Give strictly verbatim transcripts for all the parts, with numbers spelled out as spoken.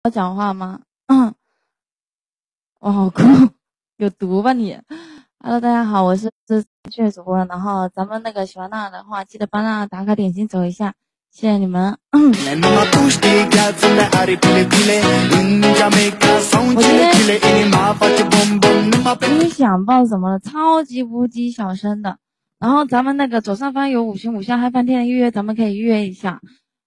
要讲话吗？嗯，哇，好酷，有毒吧你？Hello，大家好，我是是雀主播，然后咱们那个喜欢娜的话，记得帮娜打卡点心走一下，谢谢你们。嗯、我今天音响不知道怎么了，超级无敌小声的。然后咱们那个左上方有五星五下嗨翻天的预约，咱们可以预约一下。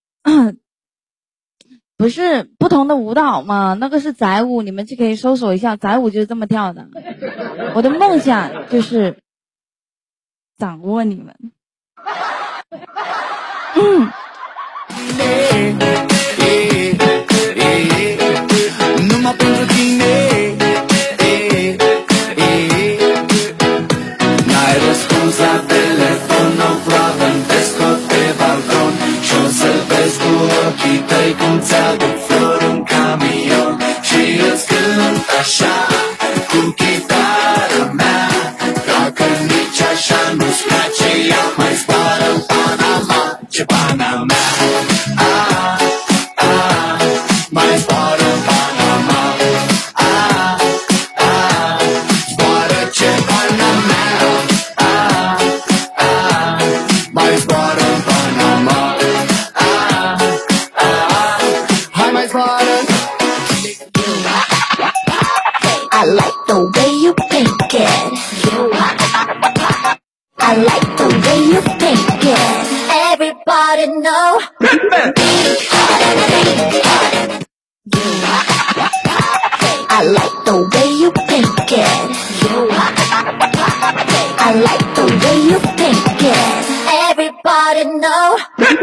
不是不同的舞蹈吗？那个是宅舞，你们就可以搜索一下，宅舞就是这么跳的。我的梦想就是掌握你们。嗯。 I like the way you think it. I like the way you think it. Everybody know. I like the way you think it. I like the way you think it. Everybody know.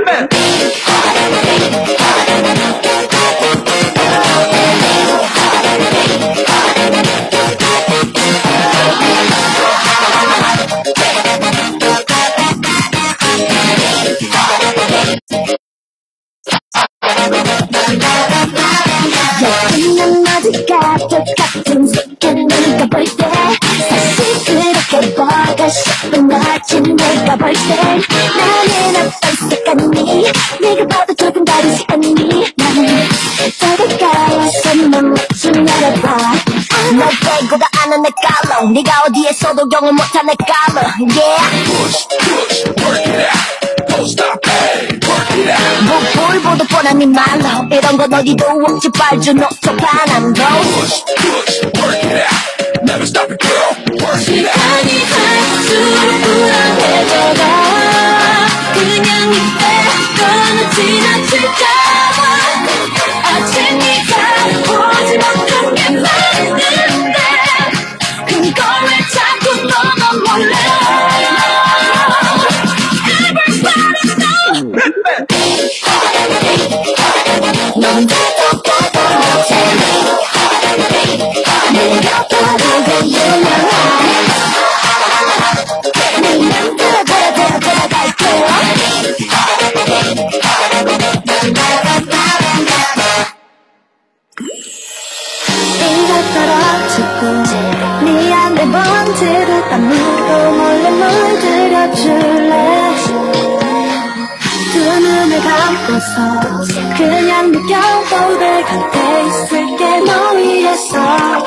그냥 어디가 똑같은 새끼는 가볼 때 사실 그렇게 보고 싶은 거지 내가 볼 때 나는 어떤 색깔이니 네가 봐도 조금 다르지 않니 나는 다가가서 넌 멋진 알아봐 널 빼고도 아는 내 깔로 네가 어디에서도 경험 못한 내 깔로 yeah push push work it out don't stop hey work it out 뭐 볼보도 뻔한 네 말로 이런 건 어디도 없지 빨주노 저판한도 push push work it out never stop it girl work it out 시간이 갈수록 불안해져가 그냥 이대로는 지나칠까봐 아직 네가 보지 못한 게 많은데 그걸 왜 자꾸 너만 몰래 Everybody know 넌 똑똑하다 못해 내가 봐도 그 유명한 네 맘대로 대로 들어갈게 네가 떨어지고 네 안에 번지를 아무도 몰래 물들여줄래 두 눈을 감고서 그냥 느껴도 내 곁에 있을게 너 위해서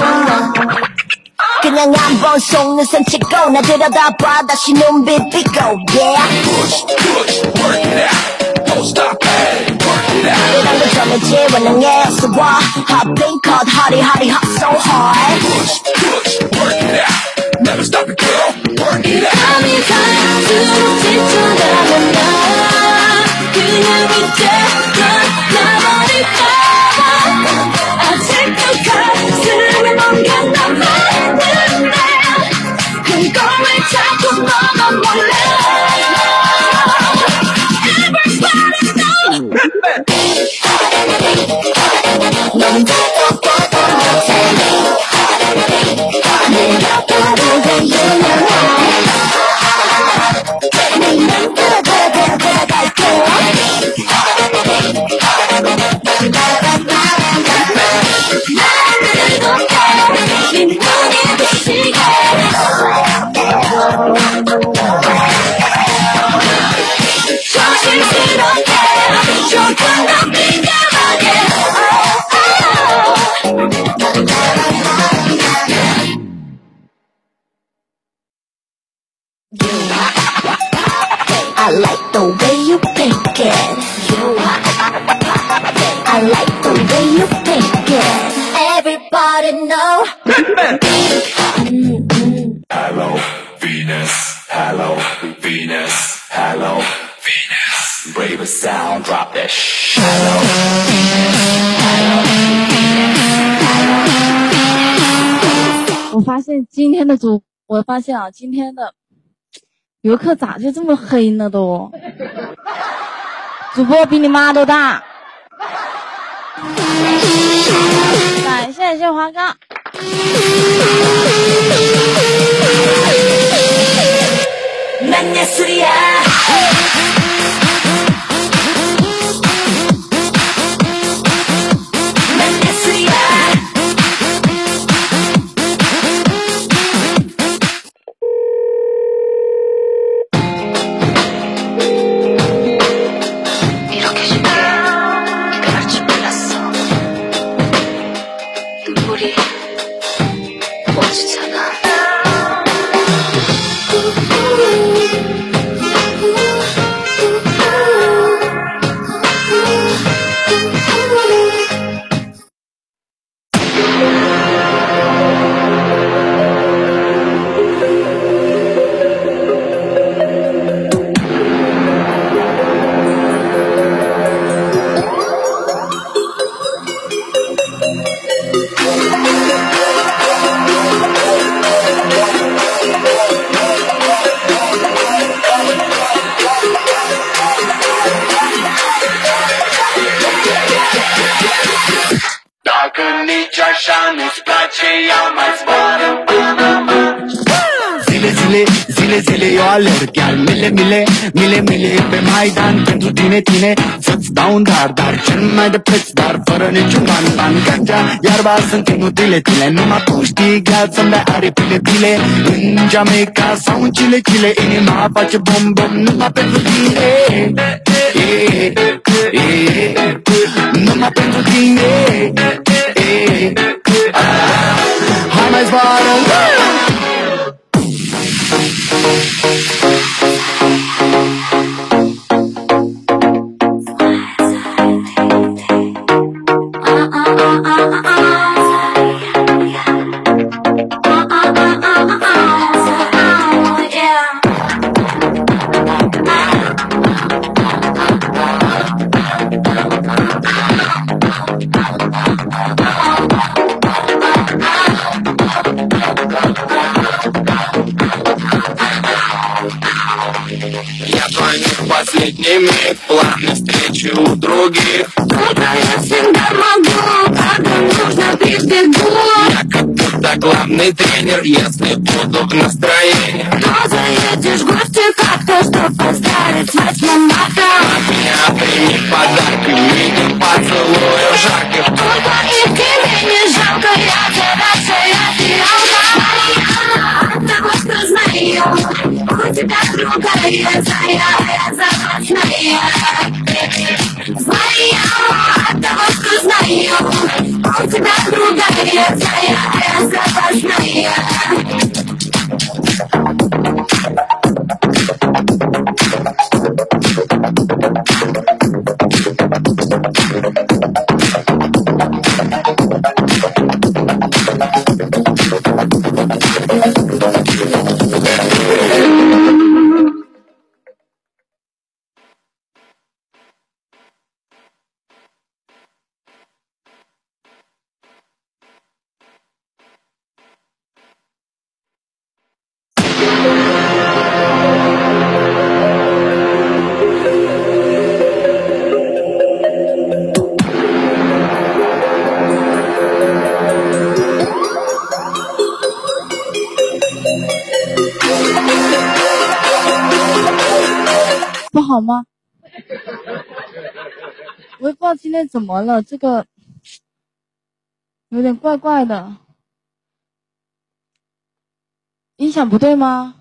그냥 한번 속눈썹 찍고 나 들여다봐 다시 눈빛 비고 yeah push push work it out don't stop hey work it out 이런 거 정해지 원능해서 와 hot pink hot hotty hotty hot so hard push push work it out never stop it girl work it out 밤이 갈수록 지쳐가면 나 그냥 이제 널 놔버릴까봐 아직도 가슴에 뭔가 남아있는데 그걸 왜 자꾸 너만 몰래 Everybody know 넌 똑똑하다 못해 내가 봐도 그 유명한 네 맘대로 들어갈게 发现今天的主，我发现啊，今天的游客咋就这么黑呢都？主播比你妈都大。感谢谢华哥。 Zile, zile, zile, eu alerg chiar mile, mile, mile, mile pe Maidan pentru tine, tine să-ți dau un dar, dar cel mai de preț, dar fără niciun ban, ban. Ganja, iarba sunt inutile, tine numai tu știi gheață să-mi dai aripile, bile. În Jamaica sau în Chile, Chile, inima face bom, bom, numai pentru tine, numai pentru tine. Hai mai zboară. Последними планы встречи у других. Куда я всегда могу, когда нужно прибегу. Я как будто главный тренер, если буду в настроении. Но заедешь в гости как-то, чтоб поздравить с восьмым марта. От меня прими подарки, мини поцелую жарких. Только и тебе не жалко, я хорошая фиалка. От того, что знаю, у тебя другая зая, я запасная. Знаю, от того, что знаю, у тебя другая зая, я запасная. 不好吗？我也不知道今天怎么了，这个有点怪怪的，音响不对吗？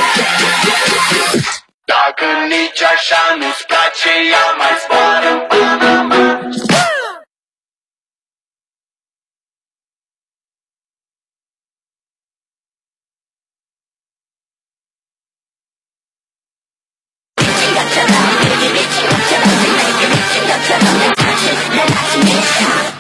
Dacă nici așa nu-ți place, ia mai zboară. 같이 미쳐.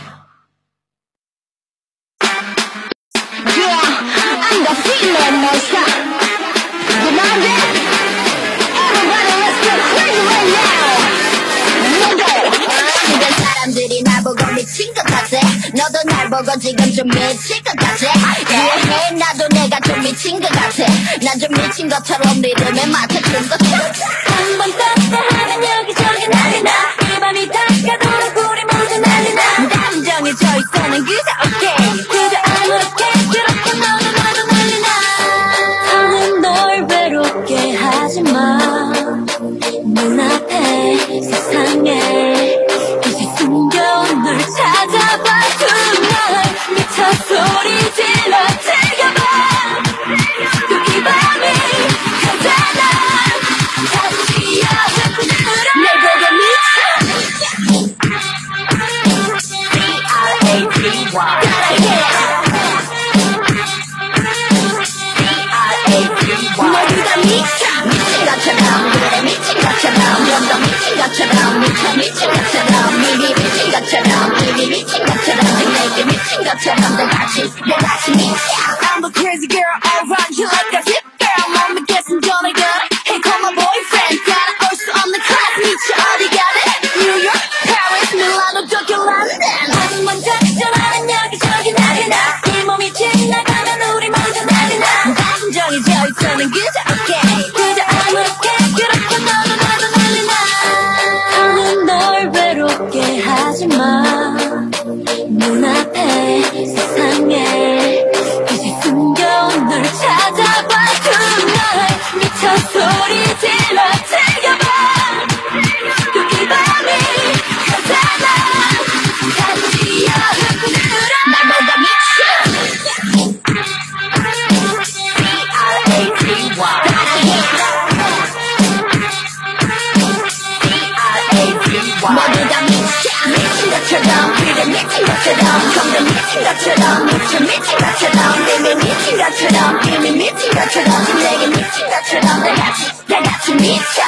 Yeah, I'm the female monster. You know that? Everybody let's get crazy right now. 주변 사람들이 나보고 미친 것 같아. 너도 날 보고 지금 좀 미칠 것 같아. 이해해 나도 내가 좀 미친 것 같아. 난 좀 미친 것처럼 리듬에 맞춰준 것 같아. 한번 떴다 하면 여기저기 난리 나. 이 밤이 다가도록 우리 모두 난리 나. 감정이 져 있어는 그저 오케이. 그저 아무렇게 그렇게 너도 나도 난리 나. 나는 널 외롭게 하지마. 눈앞에 세상에 이제 숨겨온 널 찾아봐. tonight 미쳐 소리 질러 즐겨봐. 또 이 밤이 가잖아. 다시 여자들아 날 보고 미쳐. B-R-A-T-Y 모두 다 미쳐. 미친 것처럼 그래 미친 것처럼 좀 더 미친 것처럼 미쳐 미친 것처럼 미리 미친 것처럼 이미 미친 것처럼 내게 미친 것처럼 다 같이 다 같이 미쳐. I'm a crazy girl around you like a hip girl. 몸에 계속 전화가 Hey call my boyfriend. 따라올 수 없는 class 미쳐 어디 가래. New York, Paris, Milano, Tokyo, London. 한번 작전하는 여기저기 난리 나. 이 몸이 지나가면 우리 모두 난리 나. 감정이 져 있어는 그저 오케이. 그저 아무렇게 그렇게 너도 나도 난리 나. 나는 널 외롭게 하지마. 눈앞에 세상에 이제 숨겨온 널 찾아봐. tonight 미쳐 소리 질러 즐겨봐. 또 이 밤이 가잖아. 같이 여자들아 날 보고 미쳐. 모두 다 미쳐. 미친 것처럼 그래 미친 것처럼 좀 더 미친 것처럼 미쳐 미친 것처럼 이미 미친 것처럼 이미 미친 것처럼 내게 미친 것처럼 다 같이 다 같이 미쳐.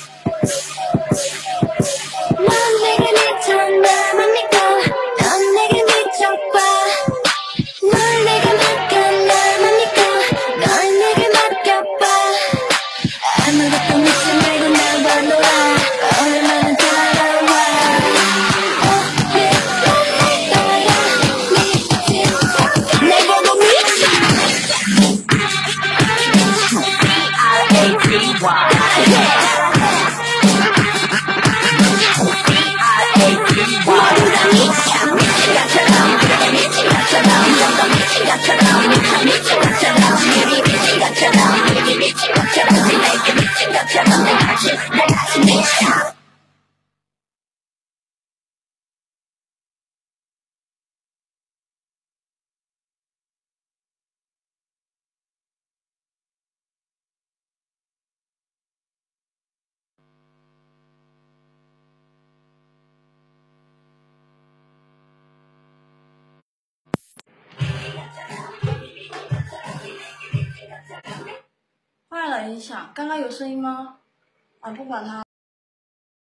넌 내게 미쳐 나만 믿고 넌 내게 미쳐봐. 널 내게 맡겨 나만 믿고 널 내게 맡겨봐. 아무것도 묻지 말고 나와 놀아. 얼마나 따라와. 어, 내 따라 미친 날 보고 미쳐. B-R-A-T-Y 모두 다 미쳐. 미친 것처럼 그래 미친 것처럼 좀 더 미친 것처럼 미쳐 미친 것처럼 이미 미친 것처럼 이미 미친 것처럼 내게 미친 것처럼 다 같이 다 같이 미쳐. 坏了，音响，刚刚有声音吗？啊，不管它。